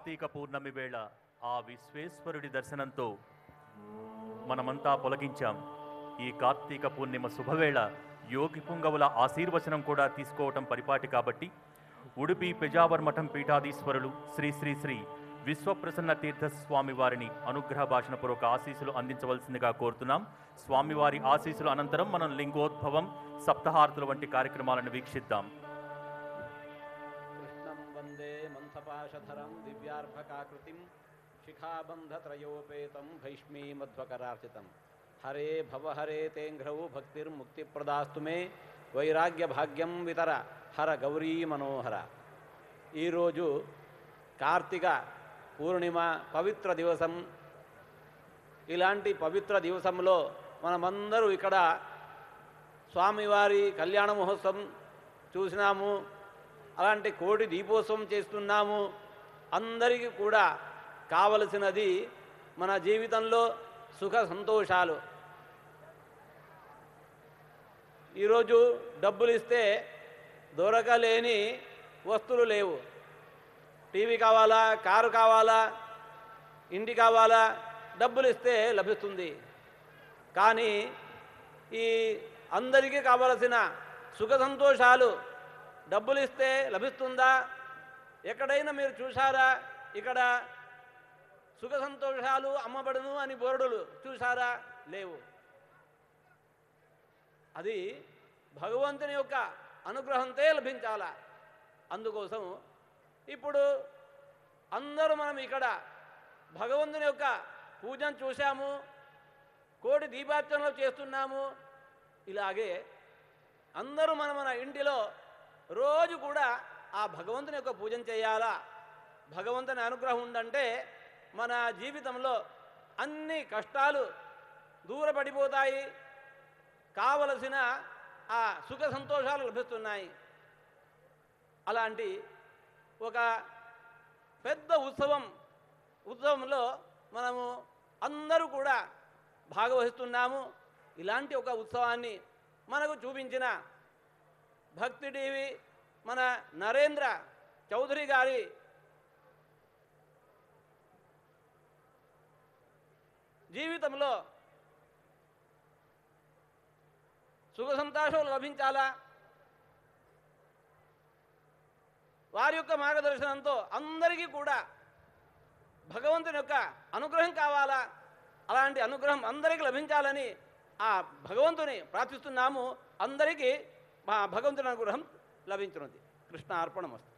కార్తీక పూర్ణమి వేళ ఆ విశ్వేశ్వరుడి దర్శనంతో మనమంతా పొలగించాం. ఈ కార్తీక పూర్ణిమ శుభవేళ యోగి పుంగవుల ఆశీర్వచనం కూడా తీసుకోవటం పరిపాటి కాబట్టి ఉడుపి పెజావర్ మఠం పీఠాధీశ్వరులు శ్రీ శ్రీ శ్రీ విశ్వప్రసన్న తీర్థ స్వామివారిని అనుగ్రహ భాషణపూర్వక ఆశీస్సులు అందించవలసిందిగా కోరుతున్నాం. స్వామివారి ఆశీస్సుల అనంతరం మనం లింగోద్భవం, సప్తహారతుల వంటి కార్యక్రమాలను వీక్షిద్దాం. కృష్ణం వందే మంథపాశధరం దివ్యార్భకాకృతిం శిఖాబంధత్రయోపేతం భైష్మీమధ్వకరార్చితం. హరే భవ హరే తేంఘ్రౌ భక్తిర్ముక్తిప్రదాస్తు మే వైరాగ్య భాగ్యం వితర హర గౌరీ మనోహర. ఈరోజు కార్తీక పూర్ణిమ పవిత్ర దివసం. ఇలాంటి పవిత్ర దివసంలో మనమందరూ ఇక్కడ స్వామివారి కళ్యాణ మహోత్సవం చూసినాము. అలాంటి కోటి దీపోత్సవం చేస్తున్నాము. అందరికీ కూడా కావలసినది మన జీవితంలో సుఖ సంతోషాలు. ఈరోజు డబ్బులు ఇస్తే దొరకలేని వస్తువులు లేవు. టీవీ కావాలా, కారు కావాలా, ఇంటి కావాలా, డబ్బులు ఇస్తే లభిస్తుంది. కానీ ఈ అందరికీ కావలసిన సుఖ సంతోషాలు డబ్బులు ఇస్తే లభిస్తుందా? ఎక్కడైనా మీరు చూసారా? ఇక్కడ సుఖ సంతోషాలు అమ్మబడును అని బోర్డులు చూసారా? లేవు. అది భగవంతుని యొక్క అనుగ్రహంతో లభించాలా. అందుకోసం ఇప్పుడు అందరూ మనం ఇక్కడ భగవంతుని యొక్క పూజను చూశాము, కోటి దీపార్చనలు చేస్తున్నాము. ఇలాగే అందరూ మన ఇంటిలో రోజు కూడా ఆ భగవంతుని యొక్క పూజను చేయాలా. భగవంతుని అనుగ్రహం ఉందంటే మన జీవితంలో అన్ని కష్టాలు దూరపడిపోతాయి, కావలసిన ఆ సుఖ సంతోషాలు లభిస్తున్నాయి. అలాంటి ఒక పెద్ద ఉత్సవంలో మనము అందరూ కూడా భాగవహిస్తున్నాము. ఇలాంటి ఒక ఉత్సవాన్ని మనకు చూపించిన భక్తి టీవీ మన నరేంద్ర చౌదరి గారి జీవితంలో సుఖ సంతోషాలు లభించాలా, వారి యొక్క మార్గదర్శనంతో అందరికీ కూడా భగవంతుని యొక్క అనుగ్రహం కావాలా. అలాంటి అనుగ్రహం అందరికీ లభించాలని ఆ భగవంతుని ప్రార్థిస్తున్నాము. అందరికీ భగవంతుని అనుగ్రహం లభించున్నది. కృష్ణ అర్పణమస్తు.